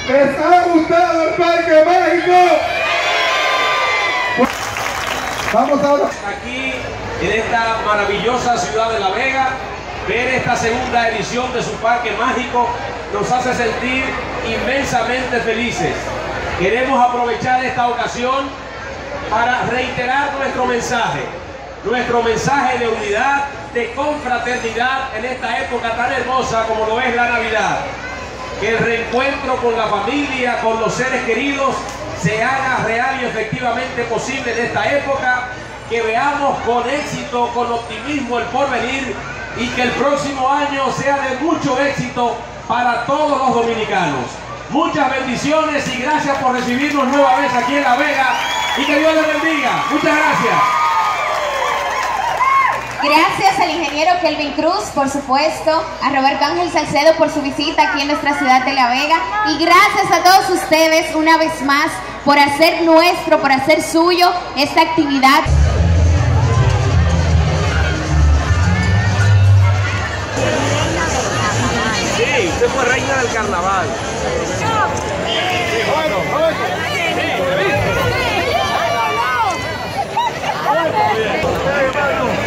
¿Les ha gustado el Parque Mágico? Vamos ahora. Aquí, en esta maravillosa ciudad de La Vega, ver esta segunda edición de su Parque Mágico nos hace sentir inmensamente felices. Queremos aprovechar esta ocasión para reiterar nuestro mensaje de unidad, de confraternidad en esta época tan hermosa como lo es la Navidad. Que el reencuentro con la familia, con los seres queridos, se haga real y efectivamente posible en esta época, que veamos con éxito, con optimismo el porvenir y que el próximo año sea de mucho éxito para todos los dominicanos. Muchas bendiciones y gracias por recibirnos nueva vez aquí en La Vega y que Dios les bendiga. Muchas gracias. Gracias al ingeniero Kelvin Cruz, por supuesto, a Roberto Ángel Salcedo por su visita aquí en nuestra ciudad de La Vega y gracias a todos ustedes una vez más por hacer suyo esta actividad. Sí, usted fue reina del carnaval. Sí,